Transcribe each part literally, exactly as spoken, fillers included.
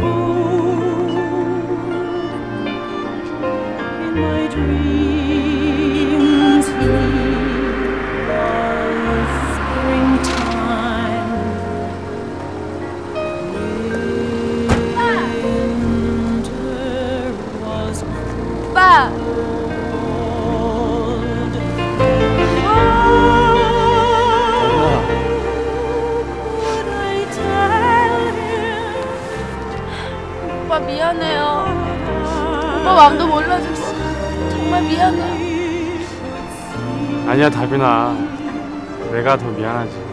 오빠 미안해요. 오빠 마음도 몰라줬어. 정말 미안해. 아니야 다빈아, 내가 더 미안하지.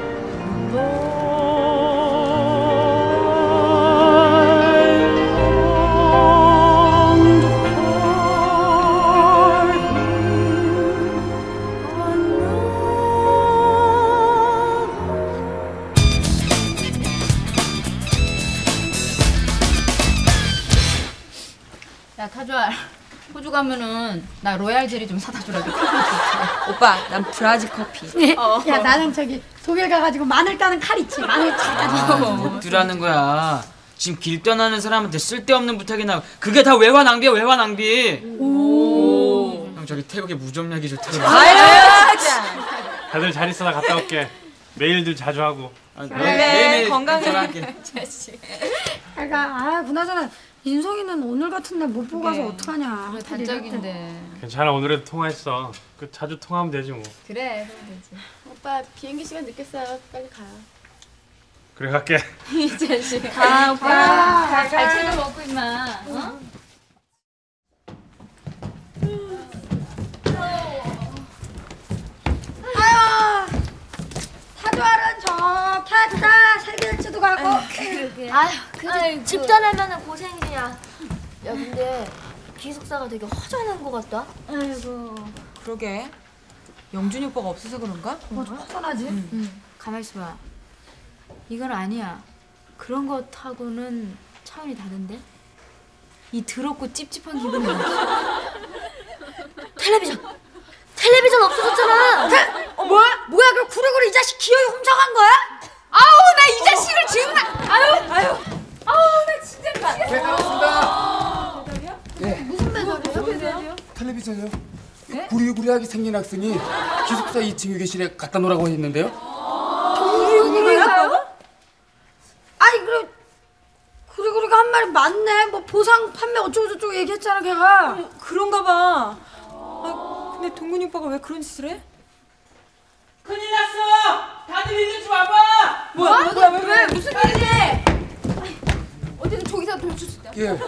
야 타조알, 호주 가면은 나 로얄 젤리 좀 사다 주라. 오빠 난 브라질 커피. 어. 야 나는 저기 독일 가가지고 마늘 따는 칼 있지. 마늘 따가지고. 뭐 어쩌라는 거야. 지금 길 떠나는 사람한테 쓸데없는 부탁이나. 그게 다 외화 낭비야, 외화 낭비. 오. 형 저기 태국에 무좀약이 좋다고. 아유 진짜. 다들 잘 있어. 나 갔다 올게. 메일들 자주 하고. 아, 그래, 매일 건강해. 전화할게. 자식. 그러니까 아 그나저나 인성이는 오늘 같은 날 못 보고 가서 어떡하냐. 그래 단짝인데. 괜찮아, 오늘에도 통화했어. 그 자주 통화하면 되지 뭐. 그래 그럼 되지. 오빠 비행기 시간 늦겠어요. 빨리 가요. 그래 갈게. 이 자식. 가 오빠. 아, 잘 챙겨 먹고 임마. 어? 아유 타조알은 저 캐나다 세계일주도 가고. 아휴, 그래도 집 떠나면 고생이야. 야, 근데 기숙사가 되게 허전한 것 같다. 아이고. 그러게. 영준이 오빠가 없어서 그런가? 뭐 좀 허전하지? 응. 응. 가만 있어봐. 이건 아니야. 그런 것하고는 차원이 다른데? 이 더럽고 찝찝한 기분이 뭐야? 텔레비전! 텔레비전 없어졌잖아! 태, 어, 뭐야? 뭐야? 그 구르구르 이 자식 기어이 훔쳐간 거야? 아우 나 이 자식을 정말 아유 아유 아우 나 진짜 미치겠어. 배달왔습니다. 네. 무슨 배달이에요? 배달이요? 텔레비전이요. 네? 구리구리하게 생긴 학생이 기숙사 이 층 휴게실에 갖다 놓으라고 했는데요. 구리구리가요? 아니 그래 구리구리가 한 말이 맞네. 뭐 보상 판매 어쩌고 저쩌고 얘기했잖아 걔가. 어, 그런가 봐. 아, 근데 동근이 오빠가 왜 그런 짓을 해? 큰일 났어! 다들 일로 좀 와봐! 뭐야? 뭐야? 왜? 왜? 무슨 일이지? 어디든 저기서 돌출 수 있다. 예.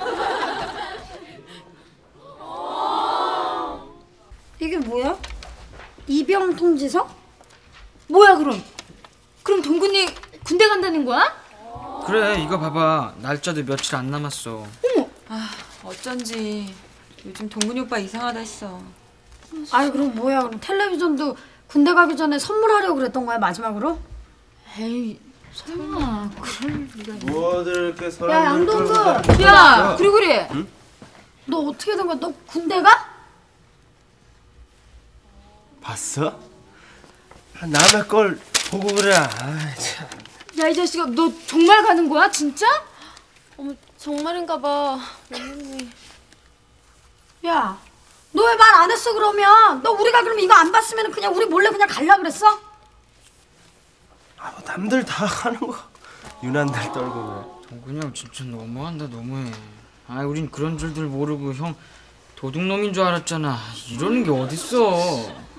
이게 뭐야? 입영 통지서? 뭐야 그럼? 그럼 동근이 군대 간다는 거야? 그래 이거 봐봐. 날짜도 며칠 안 남았어. 아 어쩐지 요즘 동근이 오빠 이상하다 했어. 아니 그럼 뭐야? 그럼 텔레비전도 군대 가기 전에 선물하려고 그랬던 거야 마지막으로? 에이 설마 그럴 리가. 뭐들 이렇게 야 사람들 양동근. 야 구리구리. 응? 너 어떻게 된 거야? 너 군대 가? 봤어? 아, 남의 걸 보고 그래. 아이, 참. 야 이 자식아 너 정말 가는 거야 진짜? 어머 정말인가 봐. 어머니. 야, 너 왜 말 안 했어 그러면? 너 우리가 그럼 이거 안 봤으면 그냥 우리 몰래 그냥 갈라 그랬어? 아, 뭐 남들 다 하는 거 유난들 떨고 동근이 형 진짜 너무한다 너무해. 아 우린 그런 줄들 모르고 형 도둑놈인 줄 알았잖아. 이러는 게 어딨어.